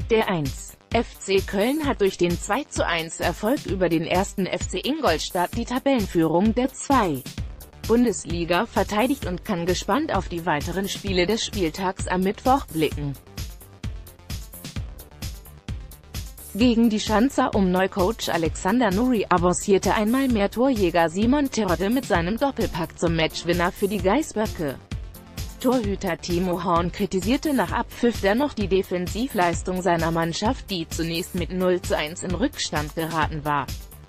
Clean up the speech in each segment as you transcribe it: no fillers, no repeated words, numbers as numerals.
Der 1. FC Köln hat durch den 2:1 Erfolg über den 1. FC Ingolstadt die Tabellenführung der 2. Bundesliga verteidigt und kann gespannt auf die weiteren Spiele des Spieltags am Mittwoch blicken. Gegen die Schanzer um Neucoach Alexander Nuri avancierte einmal mehr Torjäger Simon Terodde mit seinem Doppelpack zum Matchwinner für die Geißböcke. Torhüter Timo Horn kritisierte nach Abpfiff dennoch die Defensivleistung seiner Mannschaft, die zunächst mit 0:1 in Rückstand geraten war.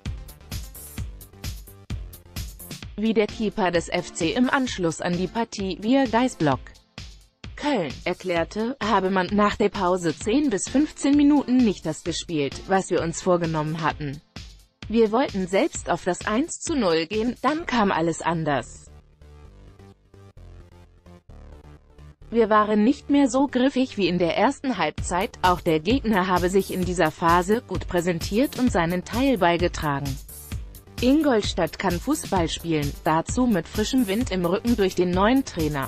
Wie der Keeper des FC im Anschluss an die Partie via Geißblock Köln erklärte, habe man nach der Pause 10 bis 15 Minuten nicht das gespielt, was wir uns vorgenommen hatten. Wir wollten selbst auf das 1:0 gehen, dann kam alles anders. Wir waren nicht mehr so griffig wie in der ersten Halbzeit, auch der Gegner habe sich in dieser Phase gut präsentiert und seinen Teil beigetragen. Ingolstadt kann Fußball spielen, dazu mit frischem Wind im Rücken durch den neuen Trainer.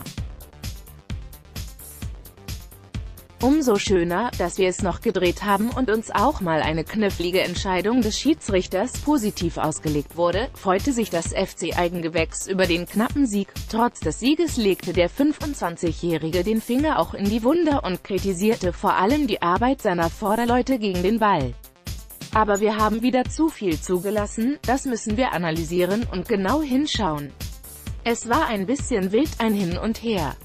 Umso schöner, dass wir es noch gedreht haben und uns auch mal eine knifflige Entscheidung des Schiedsrichters positiv ausgelegt wurde, freute sich das FC-Eigengewächs über den knappen Sieg. Trotz des Sieges legte der 25-Jährige den Finger auch in die Wunde und kritisierte vor allem die Arbeit seiner Vorderleute gegen den Ball. Aber wir haben wieder zu viel zugelassen, das müssen wir analysieren und genau hinschauen. Es war ein bisschen wild, ein Hin und Her.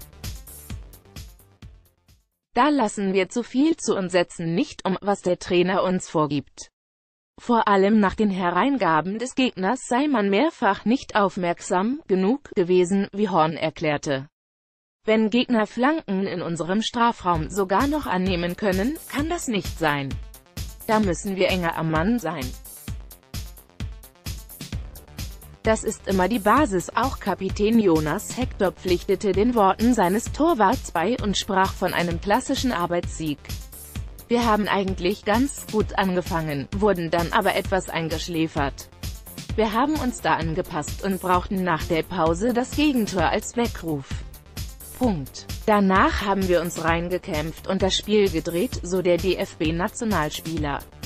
Da lassen wir zu viel zu und setzen nicht um, was der Trainer uns vorgibt. Vor allem nach den Hereingaben des Gegners sei man mehrfach nicht aufmerksam genug gewesen, wie Horn erklärte. Wenn Gegner Flanken in unserem Strafraum sogar noch annehmen können, kann das nicht sein. Da müssen wir enger am Mann sein. Das ist immer die Basis, auch Kapitän Jonas Hector pflichtete den Worten seines Torwarts bei und sprach von einem klassischen Arbeitssieg. Wir haben eigentlich ganz gut angefangen, wurden dann aber etwas eingeschläfert. Wir haben uns da angepasst und brauchten nach der Pause das Gegentor als Weckruf. Punkt. Danach haben wir uns reingekämpft und das Spiel gedreht, so der DFB-Nationalspieler.